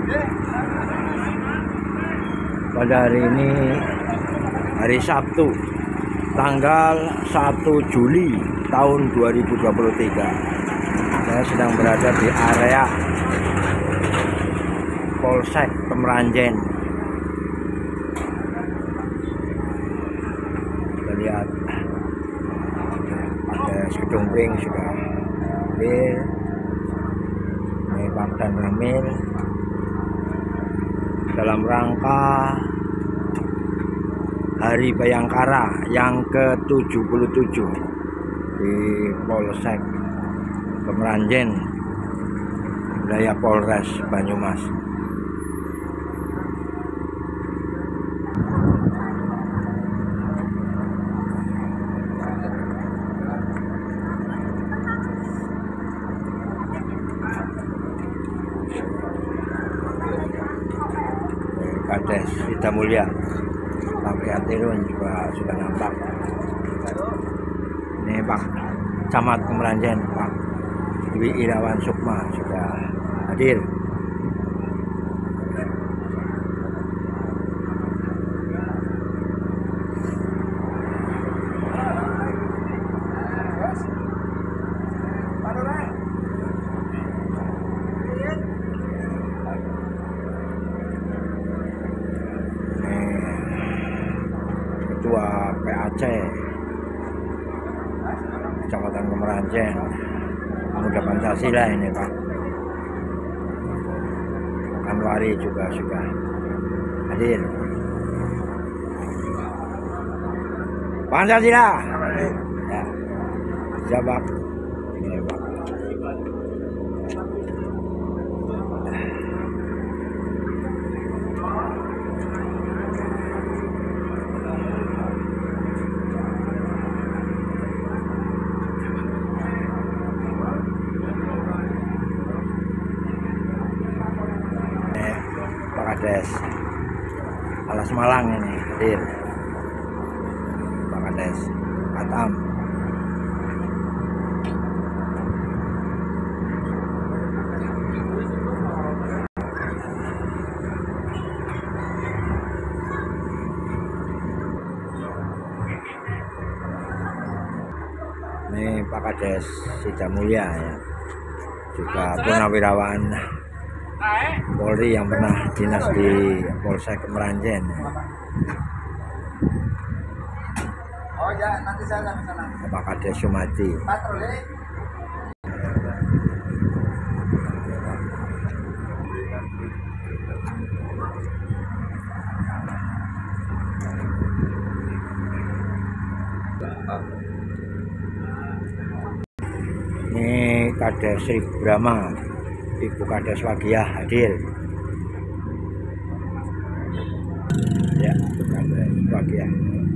Pada hari ini, hari Sabtu, tanggal 1 Juli tahun 2023. Saya sedang berada di area Polsek Kemeranjen. Kita lihat ada sekedumpling sudah hadir. Ini Pak dan Ramil dalam rangka Hari Bayangkara yang ke-77 di Polsek Kemeranjen, wilayah Polres Banyumas. Kades Sita Mulia, Pak Atirun juga sudah nampak. Ini Pak Camat Kemeranjen, Pak Dwi Irawan Sukma sudah hadir. Ketua PAC Kecamatan Kemeranjen, Pemuda Pancasila ini Pak Anwari juga sudah hadir. Pancasila ya, jabak ini Pak. Pak Kades Alas Malang ini hadir. Pak Kades Batam. Ini Pak Kades Sita Mulia ya, juga purnawirawan Polri yang pernah dinas di Polsek Kemeranjen. Oh ya, nanti saya ke sana. Pak Kades Sumati. Patroli. Ini Kades Sri Brahma, Ibu Kades Wagiah hadir. Ya, Ibu Kades Wagiah.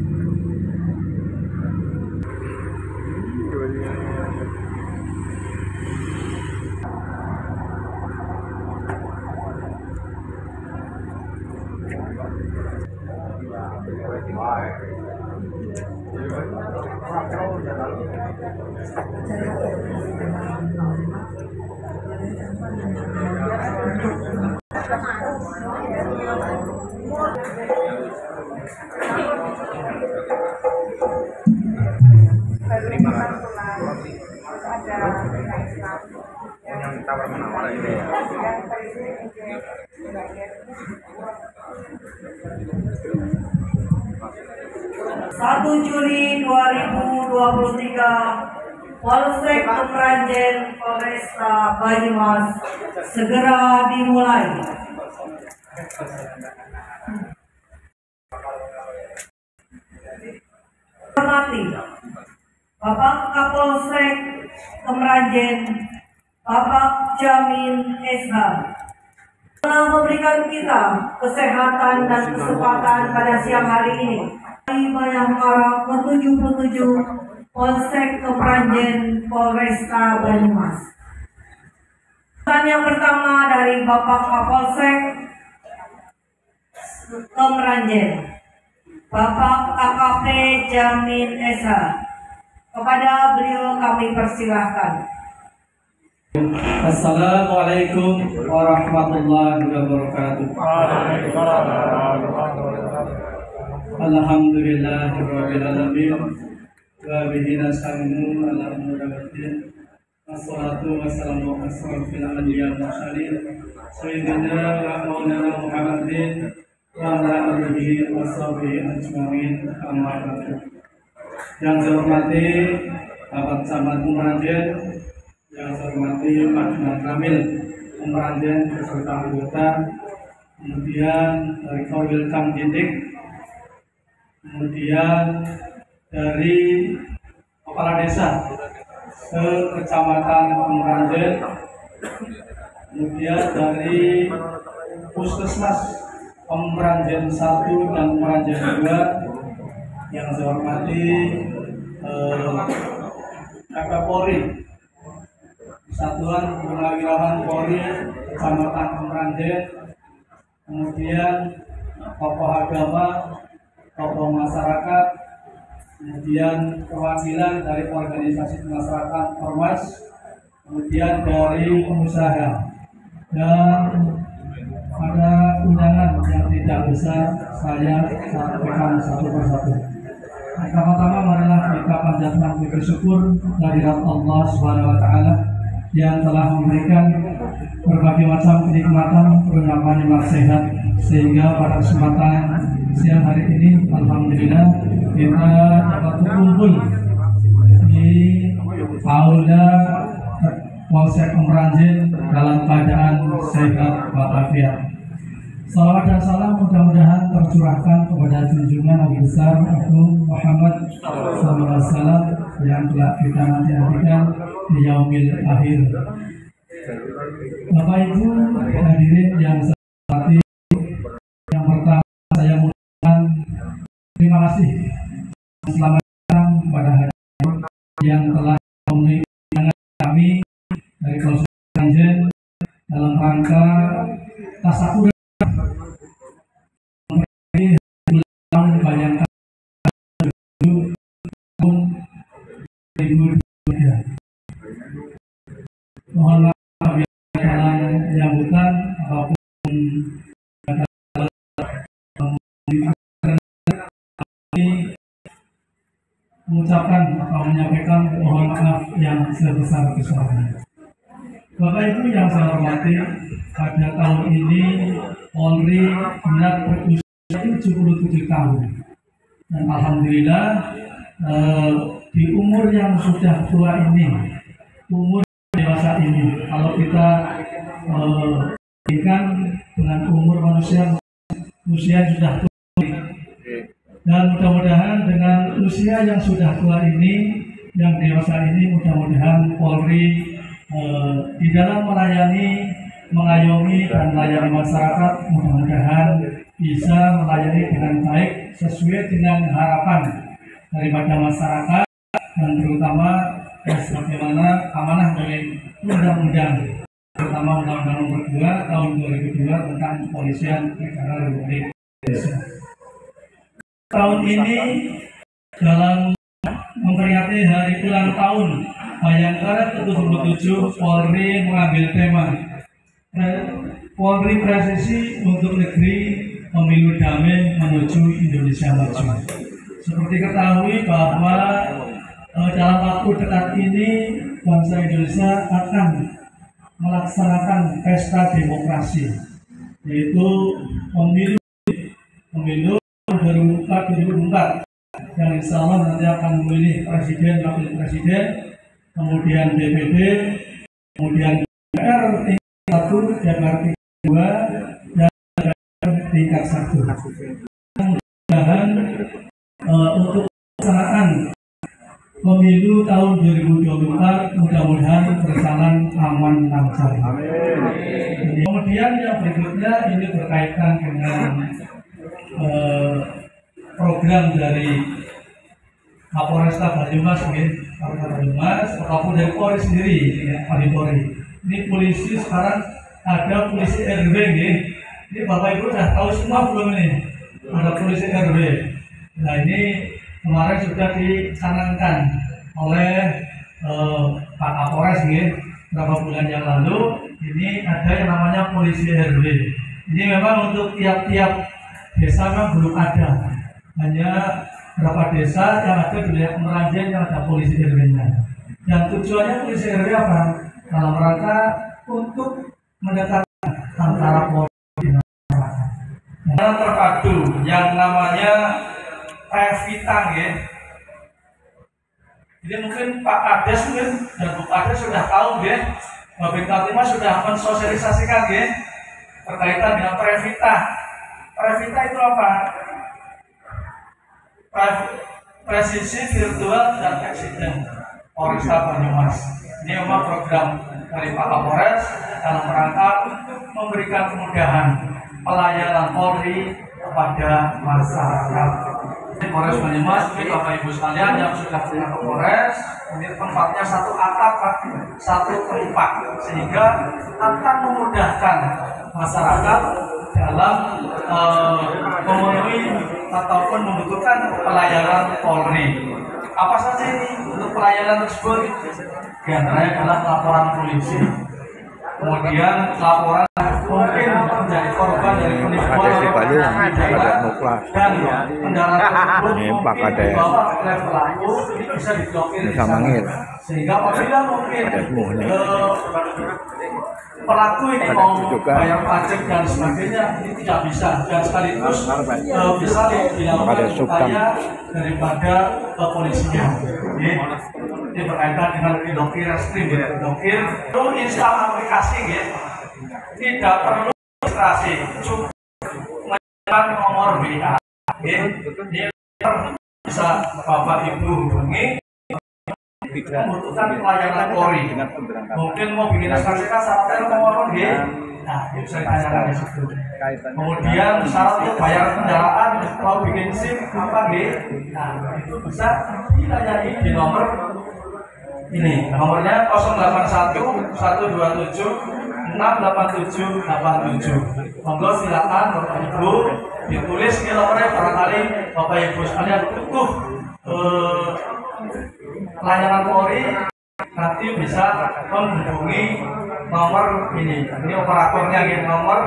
Yang tawar menawar ini ya. 1 Juli 2023, Polsek Kemeranjen Polresta Banyumas segera dimulai. Hormati Bapak Kapolsek Kemeranjen, Bapak Jamin SH, telah memberikan kita kesehatan dan kesempatan pada siang hari ini. Bayangkara ke-77 Polsek Kemeranjen Polresta Banyumas. Yang pertama dari Bapak Kapolsek Kemeranjen, Bapak AKP Jamin SH. Kepada beliau kami persilahkan. Assalamualaikum warahmatullahi wabarakatuh. Alhamdulillahirabbil alamin wa bihi nasta'inu ala umuri din. Wassalatu wassalamu ala asyrofil anbiya'i wal mursalin sayyidina wa maulana Muhammadin wa ala alihi washabihi ajmain. Amma ba'du. Yang saya hormati Bapak Camat Umranjen, yang saya hormati Pak Jumat Kamil Umranjen beserta anggota, kemudian dari Korwil Kang Didik, kemudian dari kepala desa Kecamatan Umranjen, kemudian dari Puskesmas Umranjen 1 dan Umranjen 2, yang saya hormati Kapolri Satuan Purnawirawan Polri Kecamatan Umranjen, kemudian tokoh agama, tokoh masyarakat, kemudian perwakilan dari organisasi masyarakat ormas, kemudian dari pengusaha, dan ada undangan yang tidak bisa saya sampaikan satu persatu. Pertama-tama marilah kita panjatkan puji syukur kehadirat Allah Subhanahu wa taala yang telah memberikan berbagai macam kenikmatan berupa nikmat sehat, sehingga pada kesempatan siang hari ini alhamdulillah kita dapat berkumpul di aula Polsek Umranjen dalam keadaan sehat walafiat. Salawat dan salam mudah-mudahan tercurahkan kepada junjungan Nabi besar Agung Muhammad SAW yang telah kita nanti-nantikan di yaumil akhir. Bapak Ibu hadirin yang saya hormati, yang pertama saya mengucapkan terima kasih selamat datang pada hari ini yang telah memenuhi undangan kami dari Polsek Umranjen dalam rangka tasakur membayangkan tahun 2023. Mohon maaf dalam penyambutan apapun mengucapkan atau menyampaikan mohon maaf yang sebesar-besarnya. Bapak Ibu yang saya hormati, pada tahun ini Polri genap berusia 77 tahun, dan alhamdulillah di umur yang sudah tua ini, umur dewasa ini, kalau kita bandingkan dengan umur manusia, usia sudah tua, dan mudah-mudahan dengan usia yang sudah tua ini, yang dewasa ini, mudah-mudahan Polri di dalam melayani, mengayomi dan melayani masyarakat, mudah-mudahan bisa melayani dengan baik sesuai dengan harapan daripada masyarakat, dan terutama sebagaimana amanah dari undang-undang, terutama Undang-Undang Nomor 2 Tahun 2002 tentang Kepolisian Negara Republik Indonesia. Tahun ini dalam memperingati hari ulang tahun Bayangkara ke-77, Polri mengambil tema Polri Presisi untuk Negeri Pemilu Damai Menuju Indonesia Maju. Seperti ketahui bahwa dalam waktu dekat ini bangsa Indonesia akan melaksanakan pesta demokrasi, yaitu pemilu 2024, yang insya Allah nanti akan memilih presiden, wakil presiden, kemudian DPD, kemudian DPR tingkat 1, DPR tingkat 2, dan DPR tingkat 1. Mudah-mudahan untuk pelaksanaan pemilu tahun 2024 mudah-mudahan berjalan aman lancar. Kemudian yang berikutnya ini berkaitan dengan program dari Kapolresta Banyumas, ataupun dari Polri sendiri, Polri. Ini polisi sekarang ada polisi RW, ini Bapak Ibu sudah tahu semua belum ini? Ada polisi RW. Nah ini kemarin sudah dicanangkan oleh Pak Kapolres, beberapa bulan yang lalu ini ada yang namanya polisi RW. Ini memang untuk tiap-tiap desa memang belum ada, hanya beberapa desa yang ada di wilayah Kemeranjen yang ada polisi RW-nya. Dan tujuannya polisi RW apa? Dalam rangka untuk mendekatkan antara polri dan masyarakat. Yang terpadu yang namanya Revita, ya. Jadi mungkin Pak Kades dan Bu Kades sudah tahu, ya. Babin Kamtipmas sudah mensosialisasikan, ya, berkaitan dengan Revita. Revita itu apa? Presisi virtual dan accident Polresta Banyumas. Ini memang program dari Pak Kapolres dalam rangka untuk memberikan kemudahan pelayanan Polri kepada masyarakat. Polres Banyumas, Bapak Ibu sekalian yang sudah punya ke Polres, ini tempatnya satu atap, satu tempat, sehingga akan memudahkan masyarakat dalam memenuhi ataupun membutuhkan pelayanan Polri. Apa saja ini untuk pelayanan tersebut? Di antaranya adalah laporan polisi, kemudian laporan mungkin menjadi korban dari penipuan dan kendaraan tersebut mungkin dibawa oleh pelaku, ini bisa diblokir di sana. Sehingga apabila mungkin pelaku ini mau bayar pajak dan sebagainya, ini tidak bisa, dan sekaligus bisa dilakukan upaya daripada kepolisian. Ini berkaitan dengan dokir reskrim, dokir itu install aplikasi, ya. Tidak perlu registrasi, cukup menyiapkan nomor WA, ya. Ini bisa Bapak Ibu hubungi membutuhkan pelayanan Polri. Mungkin mau bikin SKCK syaratnya nomor, ya. Nah, itu bisa ditanyakan di situ. Kemudian syarat untuk bayar kendaraan, mau bikin SIM apa, ya. Nah, itu bisa ditanyai di nomor ini. Nomornya 081 127 68787. Monggo silakan Bapak Ibu ditulis di nomornya, barangkali Bapak Ibu sekalian butuh pelayanan Polri, nanti bisa menghubungi nomor ini. Ini operatornya, ya, nomor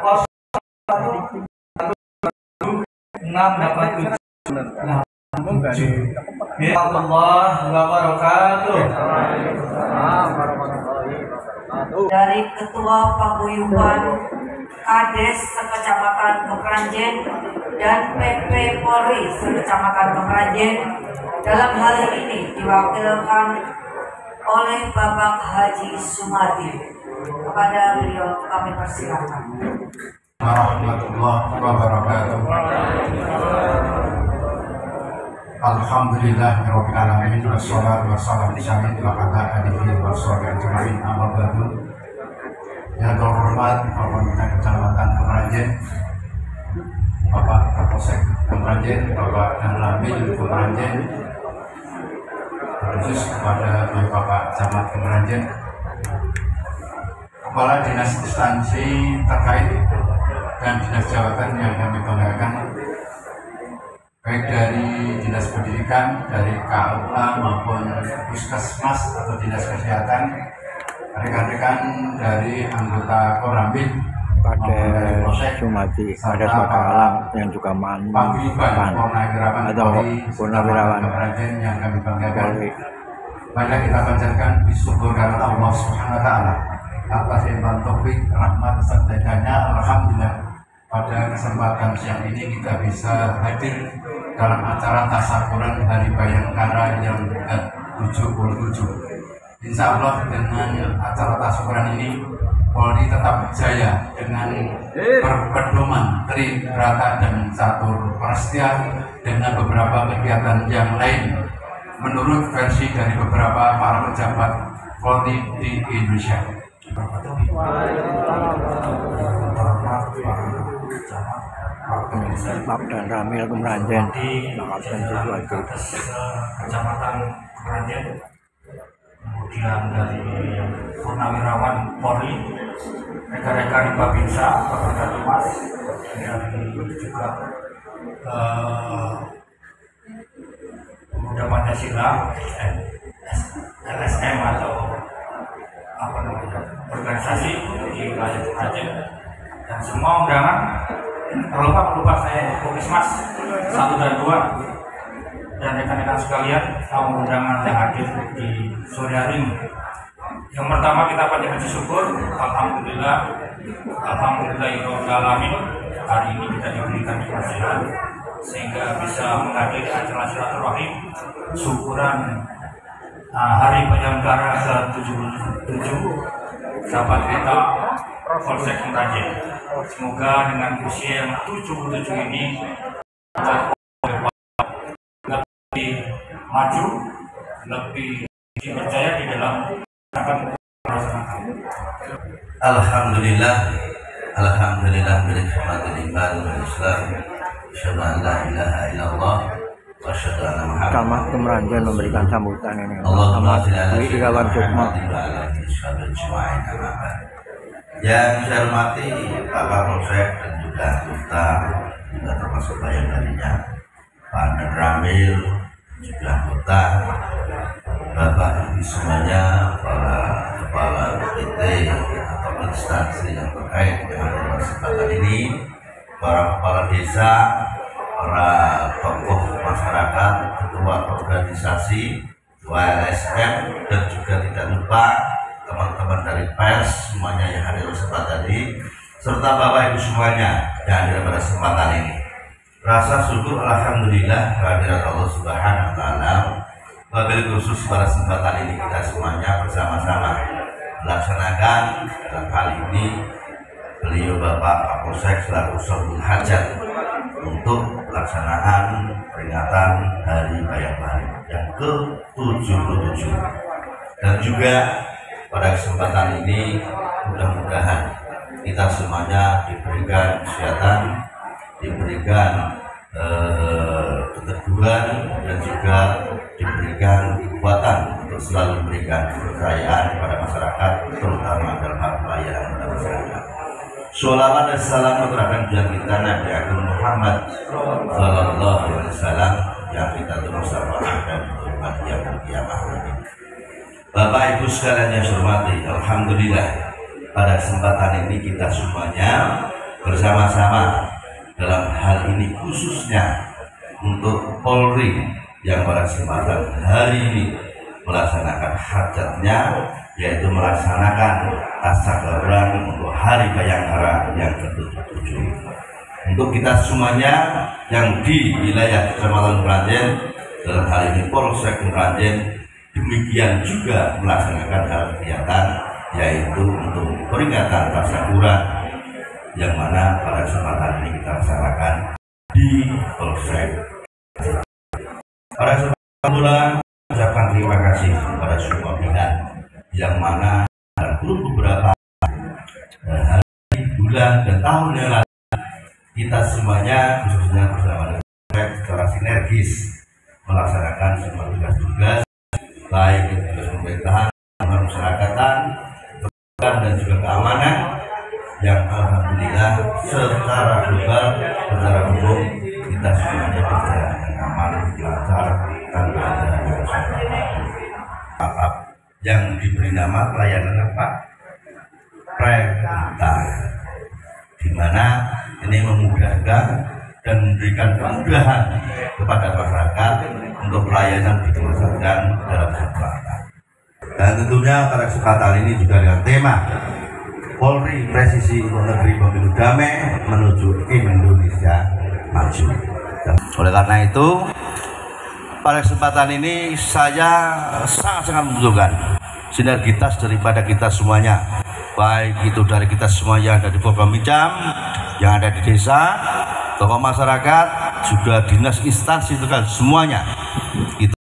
081 687. Warahmatullahi wabarakatuh. Dari Ketua Paguyuban Kades Sekecamatan Kemeranjen dan PP Polri Sekecamatan Kemeranjen, dalam hal ini diwakilkan oleh Bapak Haji Sumadi. Kepada beliau kami persilakan. Warahmatullahi wabarakatuh. Alhamdulillahirabbil alamin, wassalatu wassalamu ala alihi washabihi ajmain, amma ba'du. Yang terhormat Bapak Kecamatan Kemeranjen, Bapak Kapolsek Kemeranjen, Bapak Danramil Kemeranjen, khusus kepada Bapak Camat Kemeranjen, Kepala Dinas Instansi terkait dan Dinas Jabatan yang kami banggakan, baik dari Dinas Pendidikan, dari KUA maupun Puskesmas atau Dinas Kesehatan, rekan-rekan dari anggota Koramil, Kades Sumadi, Kades Makalang yang juga mantan atau purnawirawan yang kami banggakan. Banyak kita panjatkan bersyukur karena Allah Subhanahu wa Ta'ala atas limpahan taufik, rahmat, serta hidayahnya. Alhamdulillah, pada kesempatan siang ini kita bisa hadir dalam acara tasyakuran Hari Bayangkara yang ke-77. Insya Allah dengan acara tasyakuran ini Polri tetap jaya dengan berpedoman Tribrata dan Catur Prastya dengan beberapa kegiatan yang lain menurut versi dari beberapa para pejabat Polri di Indonesia. Pak Danramil Kemeranjen, Kecamatan Kemeranjen, kemudian dari purnawirawan Polri, rekan-rekan Babinsa, Bapak Kadimas, dari juga pemuda Pancasila, LSM atau organisasi di wilayah Kerajen, dan semua undangan terlupa saya Puskesmas 1 dan 2 dan rekan-rekan sekalian tamu undangan yang hadir di sore hari ini. Yang pertama kita panjatkan syukur, alhamdulillahirobbilalamin, hari ini kita diberikan kebersihan sehingga bisa menghadiri acara silaturahim syukuran hari penyelenggara ke-77 sahabat kita Polsek Kerajen. Semoga dengan usia yang 77 ini lebih maju, lebih dipercaya di dalam Alhamdulillah birahmatil iman wal islam, asyhadu an la ilaha illallah wa asyhadu anna muhammadan. Camat Kemeranjen memberikan sambutan ini. Allahumma shalli ala Dwi Irawan Sukma. Yang saya hormati Pak Kapolsek dan juga anggota, juga termasuk bagian darinya Pak Ramil, juga anggota, Bapak Ibu semuanya, para kepala PT atau instansi yang terkait dengan kesempatan ini, para kepala desa, para tokoh masyarakat, ketua organisasi, LSM, dan juga tidak lupa teman-teman dari pers semuanya yang hadir kesempatan ini, serta Bapak Ibu semuanya yang hadir pada kesempatan ini. Rasa syukur alhamdulillah kehadirat Allah Subhanahu wa taala. Wabil khusus pada kesempatan ini kita semuanya bersama-sama melaksanakan dalam hal ini beliau Bapak Kapolsek selaku Sahibul Hajat untuk pelaksanaan peringatan Hari Bayangkari yang ke-77, dan juga pada kesempatan ini mudah-mudahan kita semuanya diberikan kesehatan, diberikan keteguhan, dan juga diberikan kekuatan untuk selalu memberikan kepercayaan kepada masyarakat, terutama dalam hal pelayanan kepada masyarakat. Sholawat dan salam terhadap junjungan kita Nabi Agung Muhammad Sallallahu Alaihi Wasallam yang kita terus sampaikan untuk yang kiamat ini. Bapak Ibu sekalian yang saya hormati, alhamdulillah pada kesempatan ini kita semuanya bersama-sama dalam hal ini khususnya untuk Polri yang pada kesempatan hari ini melaksanakan hajatnya, yaitu melaksanakan tasyakuran untuk Hari Bayangkara yang ke-77. Untuk kita semuanya yang di wilayah Kecamatan Kerajen, dalam hal ini Polsek Kerajen, demikian juga melaksanakan hal kegiatan, yaitu untuk peringatan tasyakuran yang mana pada kesempatan ini kita laksanakan di Polsek. Pada kesempatan pula ucapkan terima kasih kepada semua pihak yang mana dalam beberapa hari, bulan, dan tahun yang lalu kita semuanya khususnya bersama dengan Polsek secara sinergis melaksanakan semua tugas-tugas baik tugas pemerintahan, masyarakatan, dan juga keamanan yang alhamdulillah secara global, secara umum kita semuanya berjalan dengan aman, lancar, tanpa ada masalah. Yang diberi nama pelayanan apa? Preventif, di mana ini memudahkan dan memberikan kemudahan kepada masyarakat untuk pelayanan dilaksanakan dalam satu angka. Dan tentunya pada kesempatan ini juga dengan tema Polri Presisi untuk Negeri Pemilu Damai menuju Indonesia Maju. Oleh karena itu, pada kesempatan ini saya sangat membutuhkan sinergitas daripada kita semuanya, baik itu dari kita semua yang ada di program Minjam, yang ada di desa, tokoh masyarakat, juga dinas instansi itu kan semuanya.